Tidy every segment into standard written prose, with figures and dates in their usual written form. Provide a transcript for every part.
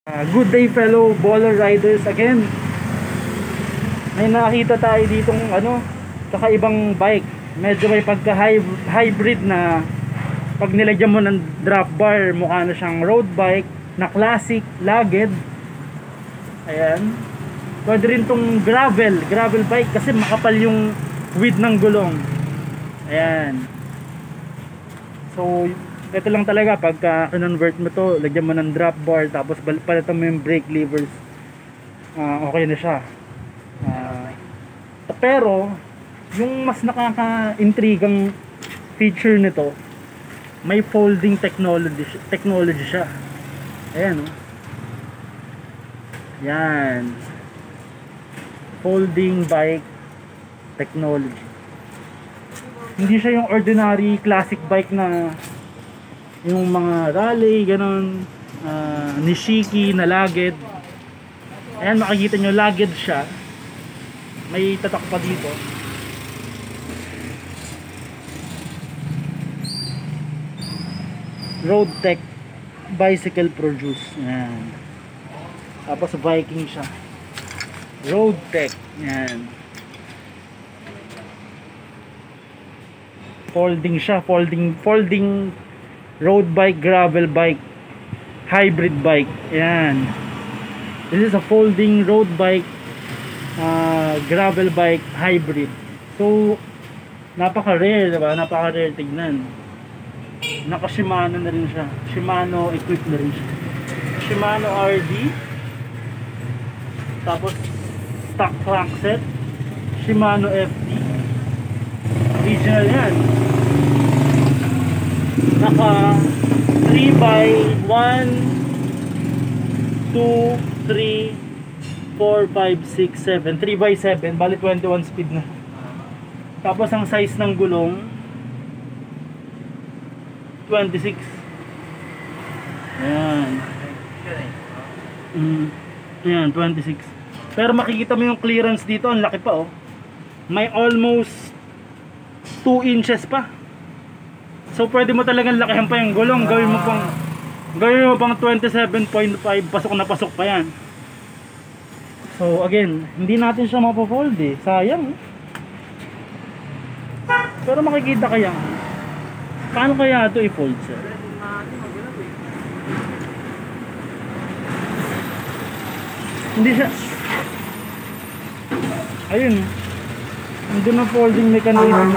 Good day fellow baller riders, again may nakita tayo ditong kakaibang bike. Medyo may pagka hybrid na pag nilagyan mo ng drop bar, mukha na siyang road bike na classic, lagged. Ayan, pwede rin tong gravel bike kasi makapal yung width ng gulong. Ayan, so ito lang talaga pagka convert mo to, lagyan mo ng drop bar tapos palitan mo yung brake levers, okay na siya. Pero yung mas nakaka-intrigang feature nito, may folding technology siya. Ayan, oh. Yan, folding bike technology. Hindi siya yung ordinary classic bike na yung mga rally, ganon, nishiki na lagged. Ayan, makikita nyo, lagged siya. May tatak pa dito. Roadtech bicycle produce. Ayan. Tapos Viking siya. Roadtech. Ayan. Folding siya, folding road bike, gravel bike, hybrid bike. Ayan, this is a folding road bike, gravel bike hybrid. So napaka-rare, diba? Napaka-rare tignan. Naka Shimano na rin siya, Shimano equipped na rin siya, Shimano RD. Tapos stock crankset, Shimano FD original yan. Naka 3x1 2 3 4 5 6 7 3x7, bali 21 speed na. Tapos ang size ng gulong 26. Ayan. Ayan, 26. Pero makikita mo yung clearance dito, ang laki pa, oh. May almost 2 inches pa. So pwede mo talagang lakihan pa yung gulong. Gawin mo pang 27.5, pasok na pasok pa yan. So again, hindi natin siya mapo-fold eh. Sayang. Pero makikita kaya. Paano kaya ito i-fold, sir? Hindi siya. Ayun. Hindi na folding mechanism.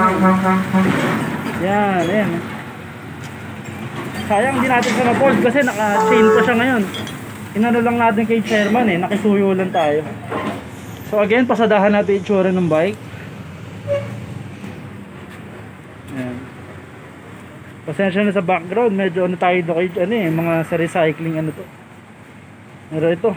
Yan, ayan. Sayang hindi natin siya na-fold kasi naka-chain pa siya ngayon. Inano lang natin kay chairman eh, nakisuyo lang tayo. So again, pasadahan natin yung itsura ng bike. Ayan. Pasensya na sa background, medyo tayo doon mga sa recycling to. Pero ito.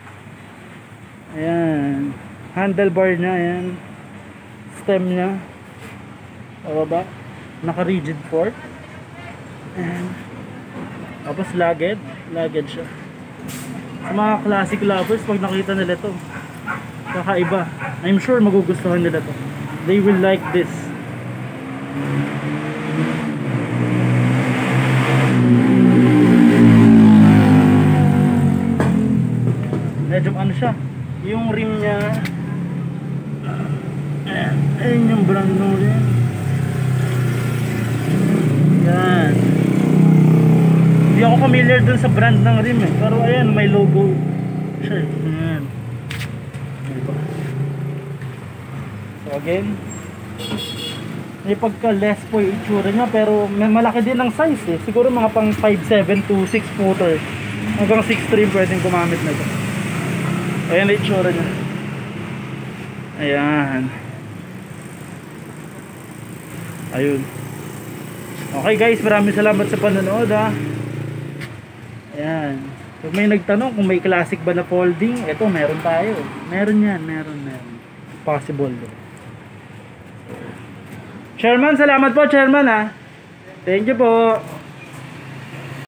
Ayan. Handlebar niya, ayan. Stem niya. Baba. Naka-rigid fork. And tapos lagged siya. Sa mga classic lovers, pag nakita nila to, kakaiba. I'm sure magugustuhan nila to. They will like this. Medyo siya, yung rim niya, ayun yung brand new rin. Yan. Hindi ako familiar dun sa brand ng rim eh, pero ayan, may logo siya. Ayan. So again, may pagka less po yung itsura niya, pero may malaki din ang size eh. Siguro mga pang 5'7 to 6 footer hanggang 6'3 pwedeng gumamit na ito. Ayan ang itsura niya. Ayan. Ayun. Okay guys, maraming salamat sa panonood ha. Ayan. Kung may nagtanong kung may classic ba na folding, ito meron tayo. Meron yan, meron. Possible. Chairman, salamat po Chairman ha. Thank you po.